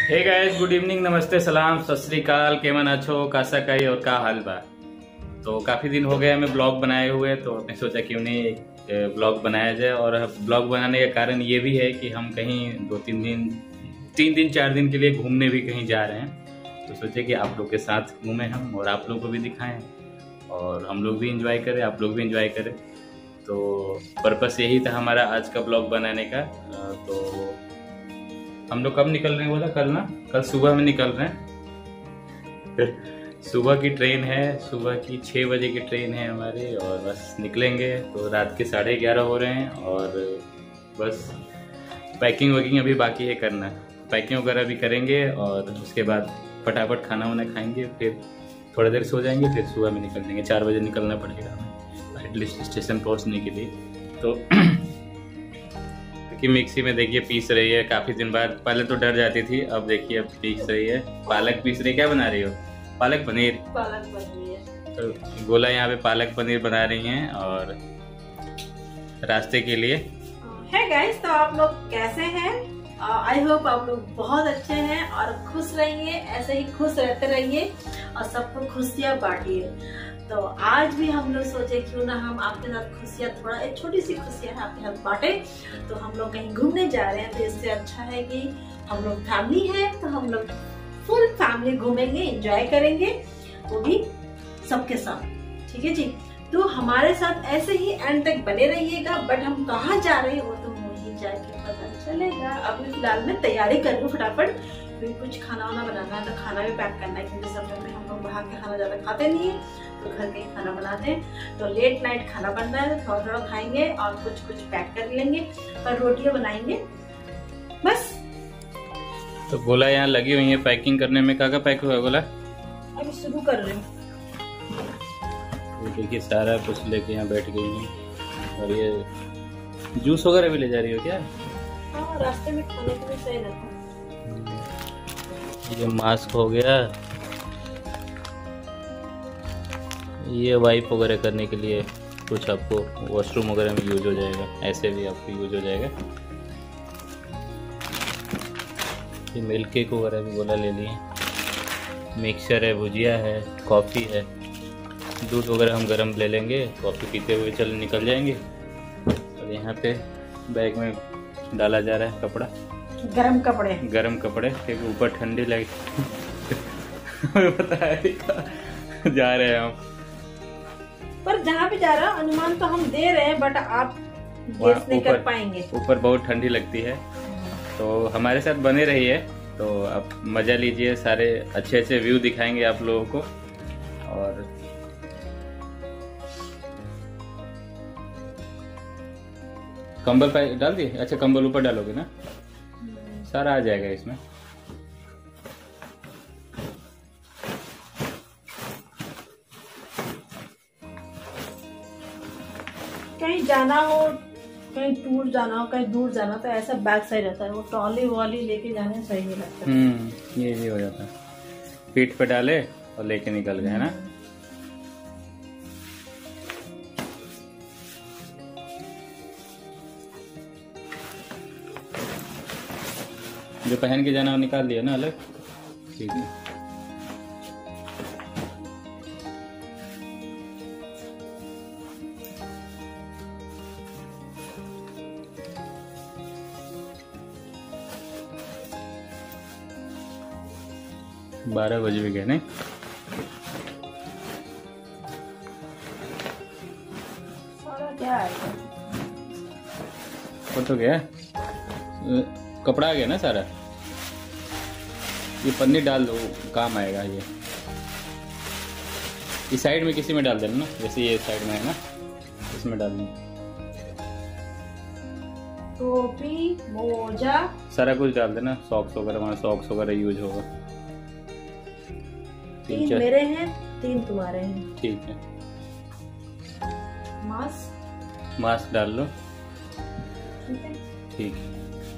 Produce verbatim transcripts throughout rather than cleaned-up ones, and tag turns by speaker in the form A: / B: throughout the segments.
A: हे guys, good evening, नमस्ते, सलाम, सत श्री अकाल, केमन अच्छो, कासा काई और का हाल बा। तो काफ़ी दिन हो गए हमें ब्लॉग बनाए हुए, तो हमने सोचा क्यों नहीं ब्लॉग बनाया जाए। और ब्लॉग बनाने का कारण ये भी है कि हम कहीं दो तीन दिन तीन दिन चार दिन के लिए घूमने भी कहीं जा रहे हैं। तो सोचे कि आप लोग के साथ घूमें हम और आप लोग को भी दिखाएं और हम लोग भी इंजॉय करें, आप लोग भी इंजॉय करें। तो पर्पस यही था हमारा आज का ब्लॉग बनाने का। तो हम लोग कब निकल रहे हैं बोला? कल ना, कल सुबह में निकल रहे हैं। सुबह की ट्रेन है, सुबह की छः बजे की ट्रेन है हमारी, और बस निकलेंगे तो रात के साढ़े ग्यारह हो रहे हैं। और बस पैकिंग वैकिंग अभी बाकी है करना, पैकिंग वगैरह भी करेंगे और उसके बाद फटाफट खाना वाना खाएंगे, फिर थोड़ी देर सो जाएंगे, फिर सुबह में निकल जाएंगे। चार बजे निकलना पड़ेगा हमें एटलीस्ट स्टेशन पहुंचने के लिए। तो कि मिक्सी में देखिए पीस रही है काफ़ी दिन बाद। पहले तो डर जाती थी, अब देखिए अब पीस रही है, पालक पीस रही है। क्या बना रही हो? पालक पनीर।
B: पालक पनीर है।
A: तो गोला यहाँ पे पालक पनीर बना रही हैं और रास्ते के लिए।
B: है गाइस, तो आप लोग कैसे हैं? आई होप आप लोग बहुत अच्छे हैं और खुश रहिए, ऐसे ही खुश रहते रहिए और सबको खुशियाँ बांटिए। तो आज भी हम लोग सोचे क्यों ना हम आपके साथ खुशियाँ, थोड़ा एक छोटी सी खुशियाँ आपके साथ बांटे। तो हम लोग कहीं घूमने जा रहे हैं, तो इससे अच्छा है कि हम लोग फैमिली है, तो हम लोग फुल फैमिली घूमेंगे, एंजॉय करेंगे, वो भी सबके साथ। ठीक है जी, तो हमारे साथ ऐसे ही एंड तक बने रहिएगा। बट हम कहाँ जा रहे हैं वो तो वहीं जाके पता चलेगा। अभी फिलहाल मैं तैयारी कर लूँ फटाफट, फिर कुछ खाना वाना बनाना है, तो खाना भी पैक करना है, क्योंकि सब में हम लोग बाहर का खाना ज्यादा खाते नहीं है, तो घर का ही खाना बनाते हैं। तो लेट नाइट खाना बन रहा है, थोड़ा थोड़ा खाएंगे और कुछ कुछ पैक कर लेंगे और रोटियां बनाएंगे बस।
A: तो गोला यहाँ लगी हुई है पैकिंग करने में। क्या क्या पैक हुआ है गोला?
B: अभी शुरू कर रहे हैं।
A: देखिए सारा कुछ लेके यहाँ बैठ गई है। और ये जूस वगैरह भी ले जा रही हो क्या?
B: हाँ, रास्ते में खाने के लिए सही रहता है।
A: ये मास्क हो गया, ये वाइप वगैरह करने के लिए कुछ आपको वॉशरूम वगैरह में यूज हो जाएगा, ऐसे भी आपको यूज हो जाएगा। ये मिल्क केक वगैरह भी बोला ले लिए, मिक्सचर है, भुजिया है, कॉफ़ी है, दूध वगैरह हम गरम ले लेंगे, कॉफ़ी पीते हुए चल निकल जाएंगे। और यहाँ पे बैग में डाला जा रहा है कपड़ा,
B: गरम कपड़े
A: गरम कपड़े, क्योंकि ऊपर ठंडी लगी। हमें पता है जा रहे हैं हम,
B: पर जहाँ भी जा रहा है अनुमान तो हम दे रहे हैं, बट आप गेस नहीं कर पाएंगे।
A: ऊपर बहुत ठंडी लगती है, तो हमारे साथ बने रहिए। तो आप मजा लीजिए, सारे अच्छे अच्छे व्यू दिखाएंगे आप लोगों को। और कंबल पे डाल दिए? अच्छा, कंबल ऊपर डालोगे ना, सारा आ जाएगा इसमें।
B: कहीं जाना हो, कहीं टूर जाना हो, कहीं दूर जाना, तो ऐसा बैग सही रहता है। वो ट्रॉली वाली लेके जाने सही नहीं लगता।
A: हम्म ये भी हो जाता है, पीठ पे डाले और लेके निकल गए, है ना। जो पहन के जाना वो निकाल लिया ना अलग, ठीक है। बारह बजे भी गए नहीं?
B: क्या आएगा?
A: वो तो गया, कपड़ा आ गया ना सारा। ये पन्नी डाल दो, काम आएगा। ये इस साइड में किसी में डाल देना ना, जैसे ये साइड में है ना, इसमें डाल देना।
B: टोपी, मोजा, सारा
A: कुछ डाल देना, सॉक्स वगैरह, वहाँ सॉक्स वगैरह यूज होगा।
B: तीन मेरे हैं, तीन तुम्हारे हैं।
A: ठीक है।
B: मास्क
A: मास्क डाल लो।
B: ठीक है,
A: ठीक है।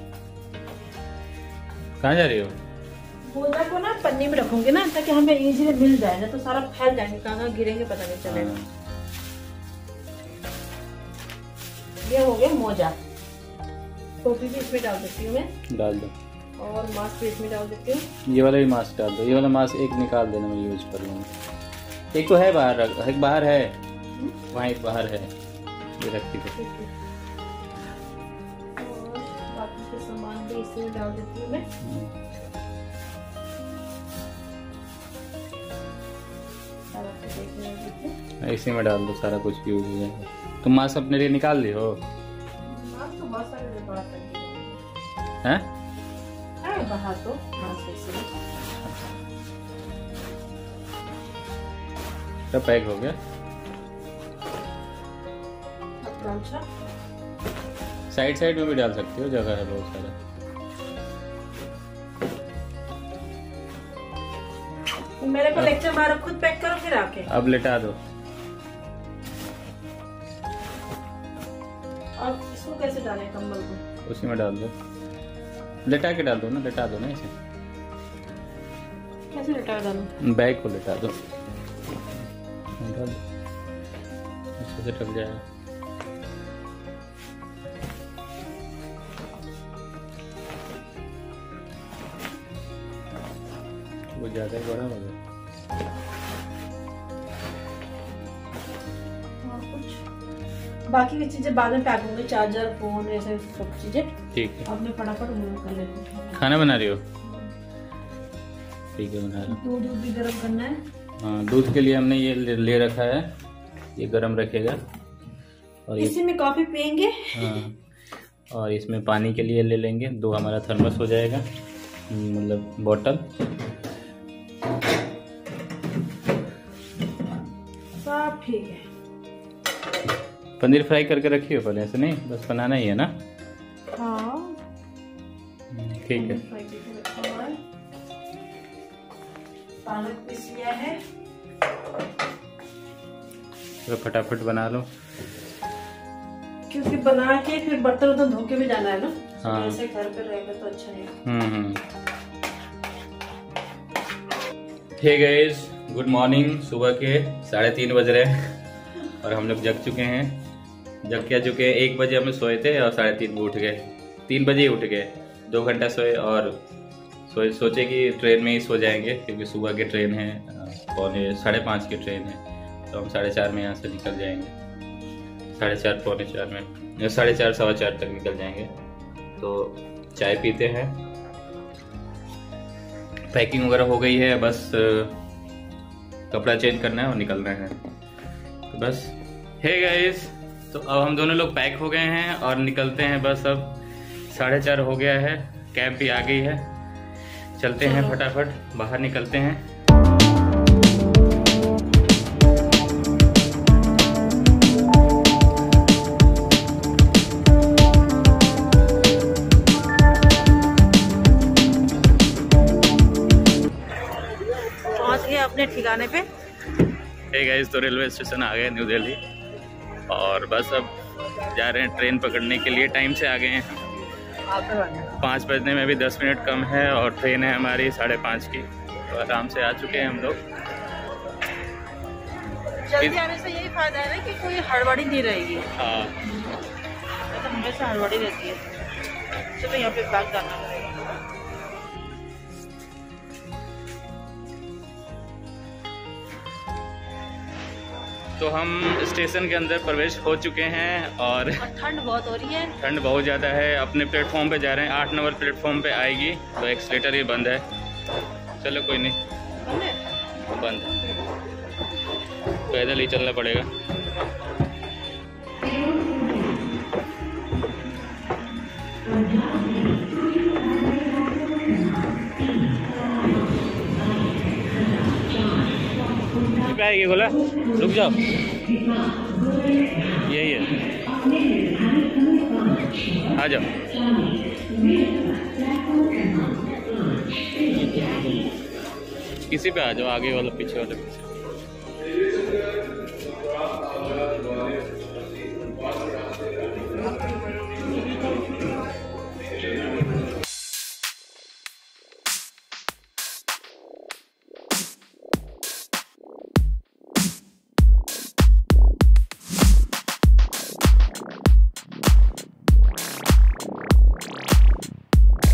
A: कहाँ जा रही हो?
B: मोजा को ना पन्नी में रखूंगी ना, ताकि हमें इजीली मिल जाए, ना तो सारा फैल जाएंगे, कहाँ कहाँ गिरेंगे पता नहीं चलेगा। ये हो गया मोजा। टोपी भी इसमें डाल देती हूँ मैं।
A: डाल दो।
B: और मास्क भी इसमें डाल देती हूँ।
A: ये वाला भी मास्क डाल दो। ये वाला मास्क एक निकाल देना, मैं यूज कर लूँगा। एक तो है बाहर, एक बाहर है, वहाँ एक बाहर है, ये रखती है।
B: और बाकी के सामान भी इसमें डाल देती हूँ मैं।
A: इसी में डाल दो, सारा कुछ यूज हो जाएगा। तुम मास्क अपने लिए निकाल ली हो?
B: मास्क तो बहुत सारे
A: हैं?
B: है बाहर तो मास्क से।
A: सब पैक हो गया।
B: अच्छा,
A: साइड साइड में भी डाल सकते हो, जगह है बहुत सारा।
B: मेरे को लेक्चर मारो, खुद पैक करो फिर आके।
A: अब लेटा दो।
B: अब इसको कैसे डालें कंबल को?
A: उसी में डाल दो, लेटा के डाल दो ना, लेटा दो ना इसे।
B: कैसे लेटा डालूं?
A: बैग को लेटा दो, डाल दो, अच्छे से ढक जाएगा। वो ज्यादा ही बड़ा हो गया।
B: बाकी की चीजें बाद में पैक होंगे, चार्जर, फोन, ऐसे सब चीजें।
A: ठीक है,
B: अब मैं फटाफट वो कर लेती हूँ।
A: खाना बना रही हो? ठीक है, बना लो।
B: दूध दूध भी गर्म करना है।
A: हाँ, दूध के लिए हमने ये ले, ले रखा है, ये गर्म रखेगा। और
B: इसी में कॉफी पियेंगे।
A: हाँ, और इसमें पानी के लिए ले लेंगे, दो हमारा थर्मस हो जाएगा, मतलब बोतल।
B: सब ठीक है।
A: पनीर फ्राई करके रखी हो पहले से? नहीं, बस बनाना ही है ना?
B: हाँ
A: ठीक है।
B: पालक पीस लिया है,
A: तो फटाफट बना लो,
B: क्योंकि बना के फिर बर्तन वर्तन धो के भी जाना है ना।
A: हाँ,
B: ऐसे घर पे रहेगा तो अच्छा है।
A: हम्म हम्म। Hey guys, good morning. सुबह के साढ़े तीन बज रहे हैं और हम लोग जग चुके हैं। जग क्या चुके हैं, एक बजे हम सोए थे और साढ़े तीन में उठ गए। तीन बजे ही उठ गए, दो घंटा सोए और सोए सोचे कि ट्रेन में ही सो जाएंगे, क्योंकि सुबह के ट्रेन है, पौने साढ़े पाँच की ट्रेन है, तो हम साढ़े चार में यहाँ से निकल जाएंगे। साढ़े चार पौने चार में, साढ़े चार सवा चार तक निकल जाएंगे। तो चाय पीते हैं, पैकिंग वगैरह हो गई है, बस कपड़ा चेंज करना है और निकलना है, तो बस। हे गाइस, तो अब हम दोनों लोग पैक हो गए हैं और निकलते हैं बस। अब साढ़े चार हो गया है, कैब भी आ गई है, चलते हैं फटाफट बाहर निकलते हैं।
B: पहुंच गए अपने ठिकाने पे।
A: हे गाइस, तो रेलवे स्टेशन आ गए न्यू दिल्ली और बस अब जा रहे हैं ट्रेन पकड़ने के लिए। टाइम से आ गए हैं, पाँच बजने में भी दस मिनट कम है और ट्रेन है हमारी साढ़े पाँच की, तो आराम से आ चुके हैं हम लोग।
B: जल्दी आने से यही फायदा है ना कि कोई हड़बड़ी नहीं रहेगी।
A: हाँ,
B: तो हमेशा हड़बड़ी रहती है। चलो यहाँ पे बैग डालना पड़ेगा।
A: तो हम स्टेशन के अंदर प्रवेश हो चुके हैं और
B: ठंड बहुत हो रही है।
A: ठंड बहुत ज़्यादा है। अपने प्लेटफॉर्म पे जा रहे हैं, आठ नंबर प्लेटफॉर्म पे आएगी, तो एक्सीलेटर ही बंद है। चलो कोई नहीं, बंद है, पैदल ही चलना पड़ेगा। आएगी बोला, रुक जाओ, यही है, आ जाओ। किसी पे आ जाओ, आगे वाला पीछे वाले पीछे।